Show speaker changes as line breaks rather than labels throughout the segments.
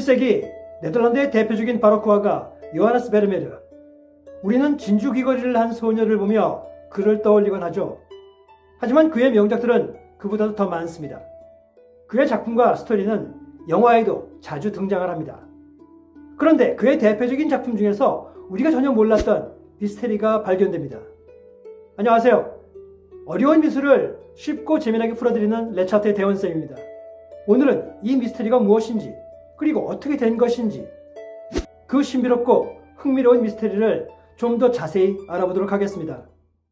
17세기 네덜란드의 대표적인 바로크 화가 요하네스 베르메르. 우리는 진주 귀걸이를 한 소녀를 보며 그를 떠올리곤 하죠. 하지만 그의 명작들은 그보다도 더 많습니다. 그의 작품과 스토리는 영화에도 자주 등장을 합니다. 그런데 그의 대표적인 작품 중에서 우리가 전혀 몰랐던 미스테리가 발견됩니다. 안녕하세요. 어려운 미술을 쉽고 재미나게 풀어드리는 레차트의 대원쌤입니다. 오늘은 이 미스테리가 무엇인지, 그리고 어떻게 된 것인지, 그 신비롭고 흥미로운 미스테리를 좀 더 자세히 알아보도록 하겠습니다.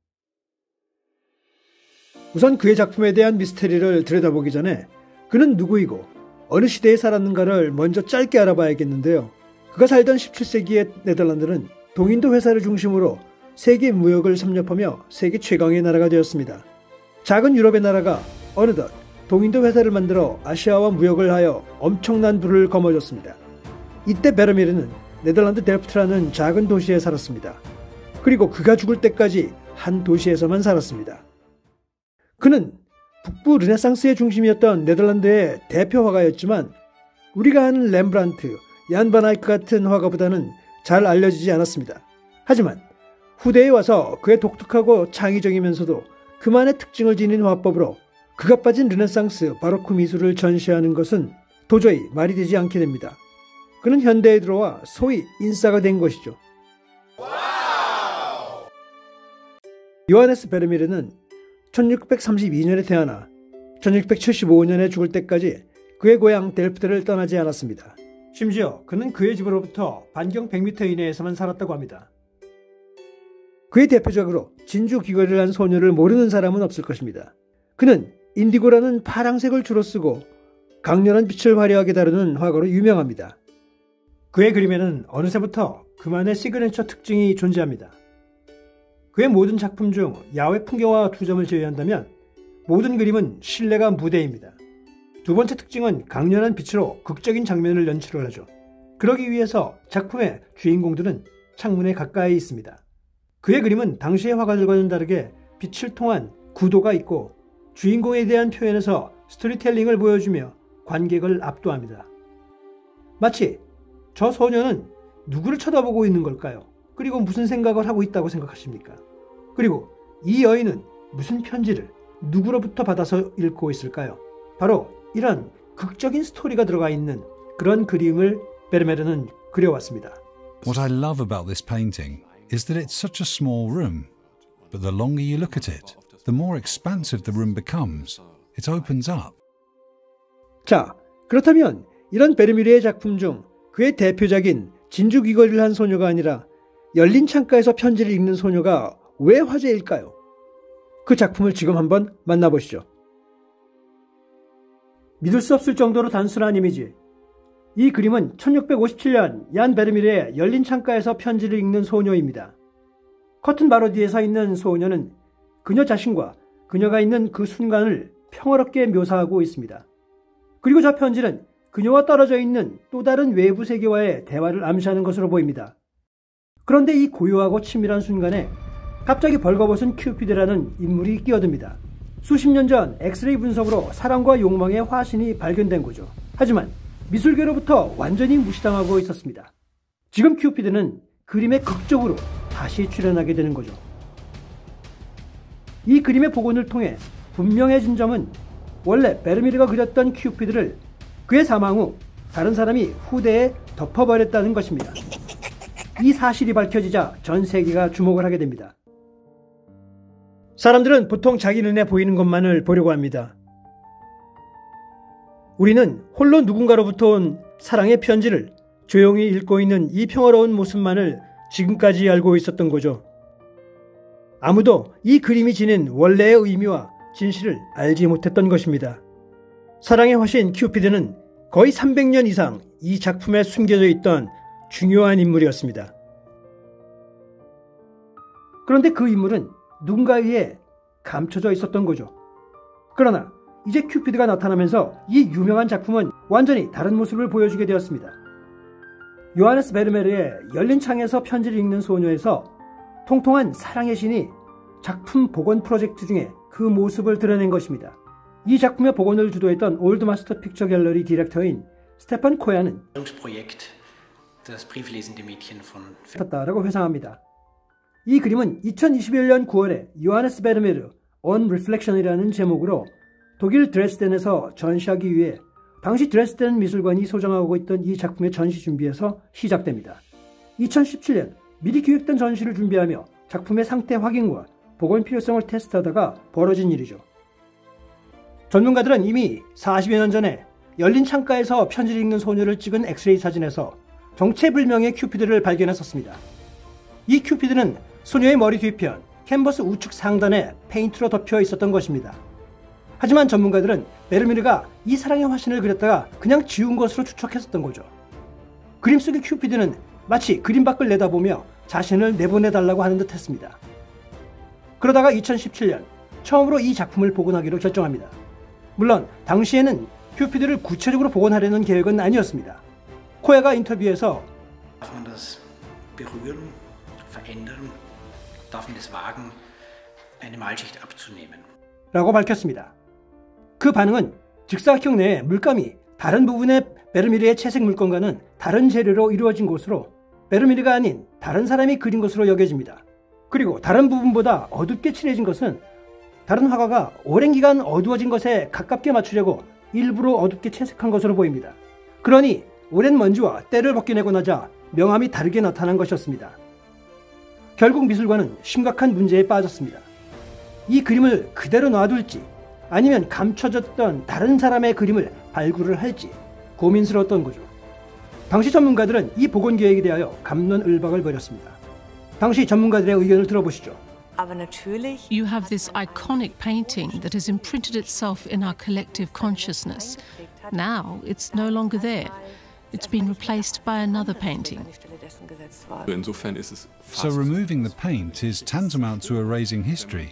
우선 그의 작품에 대한 미스테리를 들여다보기 전에 그는 누구이고 어느 시대에 살았는가를 먼저 짧게 알아봐야겠는데요. 그가 살던 17세기의 네덜란드는 동인도 회사를 중심으로 세계 무역을 섭렵하며 세계 최강의 나라가 되었습니다. 작은 유럽의 나라가 어느덧 동인도 회사를 만들어 아시아와 무역을 하여 엄청난 부를 거머쥐었습니다. 이때 베르메르는 네덜란드 델프트라는 작은 도시에 살았습니다. 그리고 그가 죽을 때까지 한 도시에서만 살았습니다. 그는 북부 르네상스의 중심이었던 네덜란드의 대표 화가였지만 우리가 아는 렘브란트, 얀 반 아이크 같은 화가보다는 잘 알려지지 않았습니다. 하지만 후대에 와서 그의 독특하고 창의적이면서도 그만의 특징을 지닌 화법으로 그가 빠진 르네상스 바로크 미술을 전시하는 것은 도저히 말이 되지 않게 됩니다. 그는 현대에 들어와 소위 인싸가 된 것이죠. 요하네스 베르메르는 1632년에 태어나 1675년에 죽을 때까지 그의 고향 델프트를 떠나지 않았습니다. 심지어 그는 그의 집으로부터 반경 100m 이내에서만 살았다고 합니다. 그의 대표적으로 진주 귀걸이를 한 소녀를 모르는 사람은 없을 것입니다. 그는 인디고라는 파랑색을 주로 쓰고 강렬한 빛을 화려하게 다루는 화가로 유명합니다. 그의 그림에는 어느새부터 그만의 시그니처 특징이 존재합니다. 그의 모든 작품 중 야외 풍경화 두 점을 제외한다면 모든 그림은 실내가 무대입니다. 두 번째 특징은 강렬한 빛으로 극적인 장면을 연출을 하죠. 그러기 위해서 작품의 주인공들은 창문에 가까이 있습니다. 그의 그림은 당시의 화가들과는 다르게 빛을 통한 구도가 있고 주인공에 대한 표현에서 스토리텔링을 보여주며 관객을 압도합니다. 마치 저 소녀는 누구를 쳐다보고 있는 걸까요? 그리고 무슨 생각을 하고 있다고 생각하십니까? 그리고 이 여인은 무슨 편지를 누구로부터 받아서 읽고 있을까요? 바로 이런 극적인 스토리가 들어가 있는 그런 그림을 베르메르는 그려왔습니다.
What I love about this painting is that it's such a small room, but the longer you look at it, the more expansive the room becomes. It opens up.
자, 그렇다면 이런 베르메르의 작품 중 그의 대표작인 진주 귀걸이를 한 소녀가 아니라 열린 창가에서 편지를 읽는 소녀가 왜 화제일까요? 그 작품을 지금 한번 만나보시죠. 믿을 수 없을 정도로 단순한 이미지. 이 그림은 1657년 얀 베르메르의 열린 창가에서 편지를 읽는 소녀입니다. 커튼 바로 뒤에 서 있는 소녀는 그녀 자신과 그녀가 있는 그 순간을 평화롭게 묘사하고 있습니다. 그리고 저 편지는 그녀와 떨어져 있는 또 다른 외부 세계와의 대화를 암시하는 것으로 보입니다. 그런데 이 고요하고 치밀한 순간에 갑자기 벌거벗은 큐피드라는 인물이 끼어듭니다. 수십 년 전 엑스레이 분석으로 사랑과 욕망의 화신이 발견된 거죠. 하지만 미술계로부터 완전히 무시당하고 있었습니다. 지금 큐피드는 그림의 극적으로 다시 출연하게 되는 거죠. 이 그림의 복원을 통해 분명해진 점은 원래 베르메르가 그렸던 큐피드를 그의 사망 후 다른 사람이 후대에 덮어버렸다는 것입니다. 이 사실이 밝혀지자 전 세계가 주목을 하게 됩니다. 사람들은 보통 자기 눈에 보이는 것만을 보려고 합니다. 우리는 홀로 누군가로부터 온 사랑의 편지를 조용히 읽고 있는 이 평화로운 모습만을 지금까지 알고 있었던 거죠. 아무도 이 그림이 지닌 원래의 의미와 진실을 알지 못했던 것입니다. 사랑의 화신 큐피드는 거의 300년 이상 이 작품에 숨겨져 있던 중요한 인물이었습니다. 그런데 그 인물은 누군가에 의해 감춰져 있었던 거죠. 그러나 이제 큐피드가 나타나면서 이 유명한 작품은 완전히 다른 모습을 보여주게 되었습니다. 요하네스 베르메르의 열린 창에서 편지를 읽는 소녀에서 통통한 사랑의 신이 작품 복원 프로젝트 중에 그 모습을 드러낸 것입니다. 이 작품의 복원을 주도했던 올드 마스터 픽처 갤러리 디렉터인 스테판 코야는 라고 회상합니다. 이 그림은 2021년 9월에 요하네스 베르메르 On Reflection이라는 제목으로 독일 드레스덴에서 전시하기 위해 당시 드레스덴 미술관이 소장하고 있던 이 작품의 전시 준비에서 시작됩니다. 2017년 미리 기획된 전시를 준비하며 작품의 상태 확인과 복원 필요성을 테스트하다가 벌어진 일이죠. 전문가들은 이미 40여 년 전에 열린 창가에서 편지를 읽는 소녀를 찍은 엑스레이 사진에서 정체불명의 큐피드를 발견했었습니다. 이 큐피드는 소녀의 머리 뒤편, 캔버스 우측 상단에 페인트로 덮여 있었던 것입니다. 하지만 전문가들은 베르메르가 이 사랑의 화신을 그렸다가 그냥 지운 것으로 추측했었던 거죠. 그림 속의 큐피드는 마치 그림 밖을 내다보며 자신을 내보내달라고 하는 듯 했습니다. 그러다가 2017년 처음으로 이 작품을 복원하기로 결정합니다. 물론 당시에는 큐피드를 구체적으로 복원하려는 계획은 아니었습니다. 코야가 인터뷰에서 라고 밝혔습니다. 그 반응은 직사각형 내에 물감이 다른 부분의 베르메르의 채색 물감과는 다른 재료로 이루어진 것으로 베르메르가 아닌 다른 사람이 그린 것으로 여겨집니다. 그리고 다른 부분보다 어둡게 칠해진 것은 다른 화가가 오랜 기간 어두워진 것에 가깝게 맞추려고 일부러 어둡게 채색한 것으로 보입니다. 그러니 오랜 먼지와 때를 벗겨내고 나자 명암이 다르게 나타난 것이었습니다. 결국 미술관은 심각한 문제에 빠졌습니다. 이 그림을 그대로 놔둘지 아니면 감춰졌던 다른 사람의 그림을 발굴을 할지 고민스러웠던 거죠. 당시 전문가들은 이 복원 계획에 대하여 갑론을박을 벌였습니다. 당시 전문가들의 의견을 들어보시죠.
You have this iconic painting that has imprinted itself in our collective consciousness. Now it's no longer there. It's been replaced by another painting.
So removing the paint is tantamount to erasing history.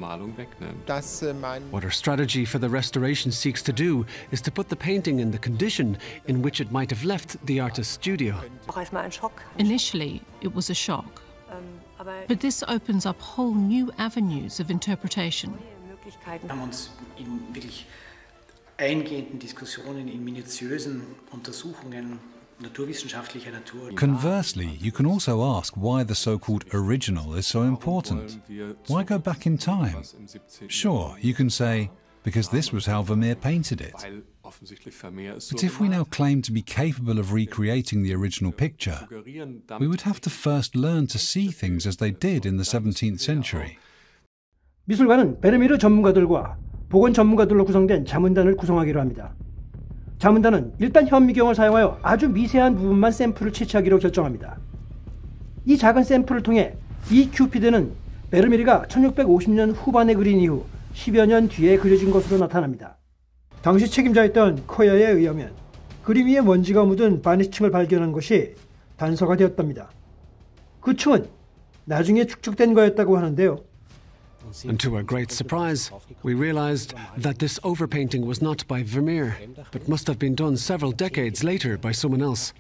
What our strategy for the restoration seeks to do is to put the painting in the condition in which it might have left the artist's studio.
Initially, it was a shock. But this opens up whole new avenues of interpretation.
Eingehenden Diskussionen in minutiösen Untersuchungen naturwissenschaftlicher Natur.
Conversely, you can also ask why the so-called original is so important. Why go back in time? Sure, you can say, because this was how Vermeer painted it. But if we now claim to be capable of recreating the original picture, we would have to first learn to see things as they did in the 17th century.
미술관은 베르메르 전문가들과 복원 전문가들로 구성된 자문단을 구성하기로 합니다. 자문단은 일단 현미경을 사용하여 아주 미세한 부분만 샘플을 채취하기로 결정합니다. 이 작은 샘플을 통해 이 큐피드는 베르메르가 1650년 후반에 그린 이후 10여 년 뒤에 그려진 것으로 나타납니다. 당시 책임자였던 코야에 의하면 그림 위에 먼지가 묻은 바니쉬층을 발견한 것이 단서가 되었답니다. 그 층은 나중에 축적된 거였다고 하는데요.
And to our great surprise, we realized that this overpainting was not by Vermeer, but must have been done several decades later by someone else.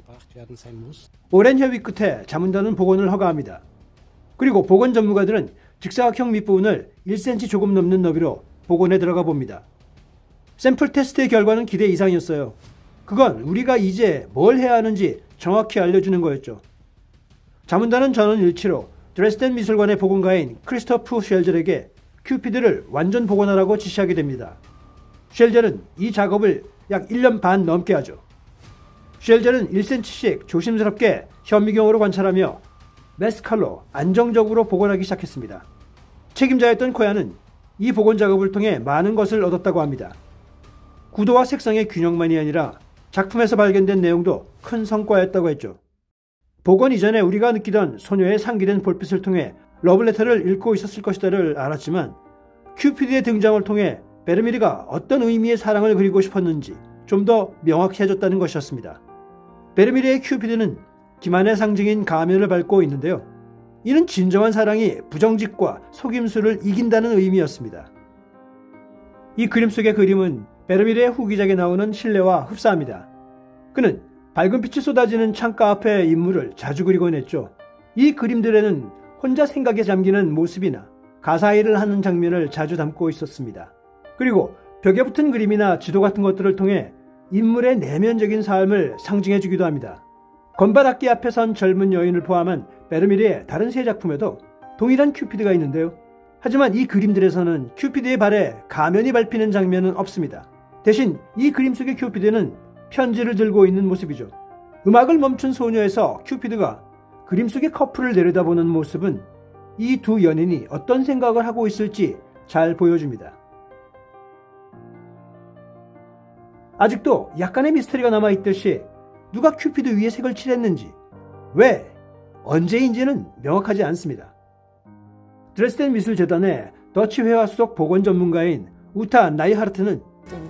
오랜 협의 끝에 자문단은 복원을 허가합니다. 그리고 복원 전문가들은 직사각형 밑부분을 1cm 조금 넘는 너비로 복원에 들어가 봅니다. 샘플 테스트의 결과는 기대 이상이었어요. 그건 우리가 이제 뭘 해야 하는지 정확히 알려주는 거였죠. 자문단은 전원 일치로 드레스덴 미술관의 복원가인 크리스토프 쉘젤에게 큐피드를 완전 복원하라고 지시하게 됩니다. 쉘젤은 이 작업을 약 1년 반 넘게 하죠. 쉘젤은 1cm씩 조심스럽게 현미경으로 관찰하며 메스칼로 안정적으로 복원하기 시작했습니다. 책임자였던 코야는 이 복원 작업을 통해 많은 것을 얻었다고 합니다. 구도와 색상의 균형만이 아니라 작품에서 발견된 내용도 큰 성과였다고 했죠. 복원 이전에 우리가 느끼던 소녀의 상기된 볼빛을 통해 러브레터를 읽고 있었을 것이다를 알았지만 큐피드의 등장을 통해 베르메르가 어떤 의미의 사랑을 그리고 싶었는지 좀 더 명확해졌다는 것이었습니다. 베르메르의 큐피드는 기만의 상징인 가면을 밟고 있는데요. 이는 진정한 사랑이 부정직과 속임수를 이긴다는 의미였습니다. 이 그림 속의 그림은 베르메르의 후기작에 나오는 신뢰와 흡사합니다. 그는 밝은 빛이 쏟아지는 창가 앞의 인물을 자주 그리곤 했죠. 이 그림들에는 혼자 생각에 잠기는 모습이나 가사일을 하는 장면을 자주 담고 있었습니다. 그리고 벽에 붙은 그림이나 지도 같은 것들을 통해 인물의 내면적인 삶을 상징해주기도 합니다. 건바닥기 앞에 선 젊은 여인을 포함한 베르메르의 다른 세 작품에도 동일한 큐피드가 있는데요. 하지만 이 그림들에서는 큐피드의 발에 가면이 밟히는 장면은 없습니다. 대신 이 그림 속의 큐피드는 편지를 들고 있는 모습이죠. 음악을 멈춘 소녀에서 큐피드가 그림 속의 커플을 내려다보는 모습은 이 두 연인이 어떤 생각을 하고 있을지 잘 보여줍니다. 아직도 약간의 미스터리가 남아있듯이 누가 큐피드 위에 색을 칠했는지, 왜, 언제인지는 명확하지 않습니다. 드레스덴 미술재단의 더치 회화 수석 보건 전문가인 우타 나이하르트는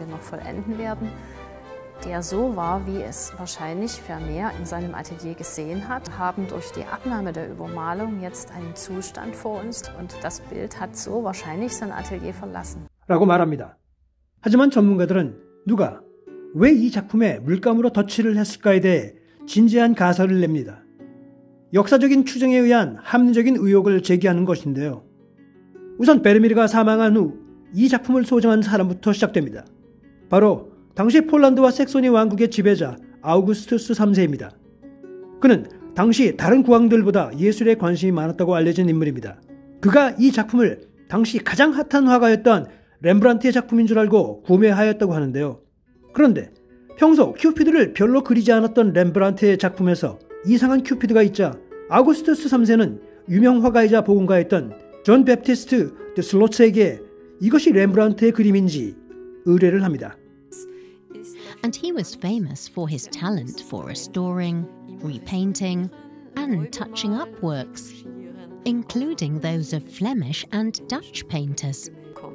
der so war, wie es wahrscheinlich Vermeer in seinem Atelier gesehen hat, haben durch die Abnahme der Übermalung jetzt einen Zustand vor uns und das Bild hat so wahrscheinlich sein Atelier verlassen.
라고 말합니다. 하지만 전문가들은 누가, 왜 이 작품에 물감으로 덧칠을 했을까에 대해 진지한 가설을 냅니다. 역사적인 추정에 의한 합리적인 의혹을 제기하는 것인데요. 우선 베르메르가 사망한 후 이 작품을 소장한 사람부터 시작됩니다. 바로 당시 폴란드와 색소니 왕국의 지배자 아우구스투스 3세입니다. 그는 당시 다른 국왕들보다 예술에 관심이 많았다고 알려진 인물입니다. 그가 이 작품을 당시 가장 핫한 화가였던 렘브란트의 작품인 줄 알고 구매하였다고 하는데요. 그런데 평소 큐피드를 별로 그리지 않았던 렘브란트의 작품에서 이상한 큐피드가 있자 아우구스투스 3세는 유명 화가이자 보건가였던 존 베프티스트 드 슬로츠에게 이것이 렘브란트의 그림인지 의뢰를 합니다.
And he was famous for his talent for restoring, repainting, and touching up works, including those of Flemish and Dutch painters.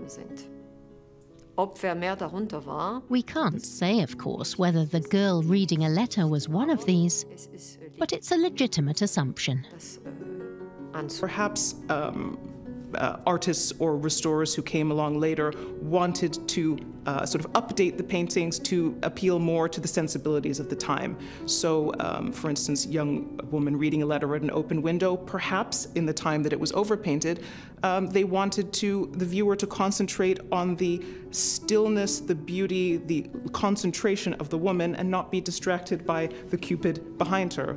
We can't say, of course, whether the girl reading a letter was one of these, but it's a legitimate assumption.
Perhaps artists or restorers who came along later wanted to sort of update the paintings to appeal more to the sensibilities of the time. So, for instance, young woman reading a letter at an open window, perhaps in the time that it was overpainted, they wanted the viewer to concentrate on the stillness, the beauty, the concentration of the woman and not be distracted by the Cupid behind her.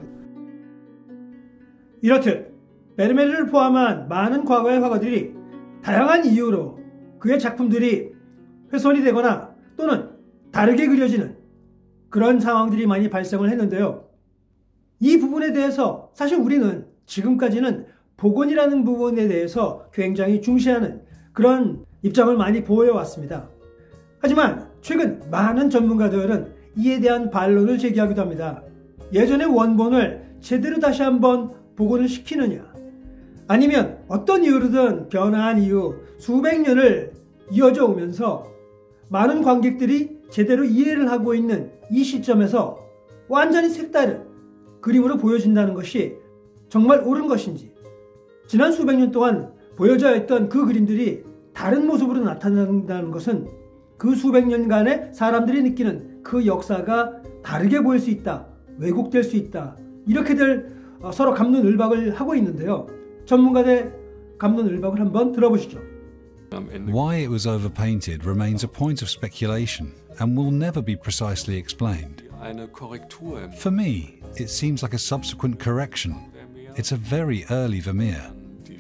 이렇듯 베르메르를 포함한 많은 과거의 화가들이 다양한 이유로 그의 작품들이 훼손이 되거나 또는 다르게 그려지는 그런 상황들이 많이 발생을 했는데요. 이 부분에 대해서 사실 우리는 지금까지는 복원이라는 부분에 대해서 굉장히 중시하는 그런 입장을 많이 보여왔습니다. 하지만 최근 많은 전문가들은 이에 대한 반론을 제기하기도 합니다. 예전의 원본을 제대로 다시 한번 복원을 시키느냐, 아니면 어떤 이유로든 변화한 이후 수백 년을 이어져 오면서 많은 관객들이 제대로 이해를 하고 있는 이 시점에서 완전히 색다른 그림으로 보여진다는 것이 정말 옳은 것인지, 지난 수백 년 동안 보여져 있던 그 그림들이 다른 모습으로 나타난다는 것은 그 수백 년간의 사람들이 느끼는 그 역사가 다르게 보일 수 있다, 왜곡될 수 있다, 이렇게들 서로 갑론을박을 하고 있는데요. 전문가의 갑론을박을 한번 들어보시죠.
Why it was overpainted remains a point of speculation and will never be precisely explained. For me, it seems like a subsequent correction. It's a very early Vermeer.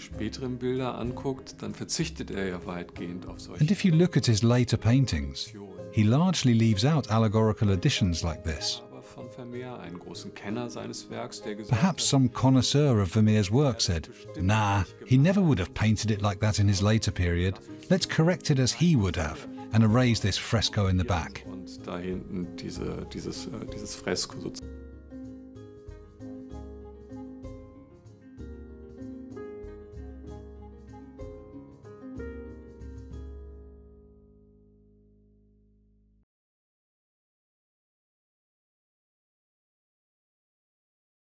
And if you look at his later paintings, he largely leaves out allegorical additions like this. Perhaps some connoisseur of Vermeer's work said, "Nah, he never would have painted it like that in his later period. Let's correct it as he would have and erase this fresco in the back."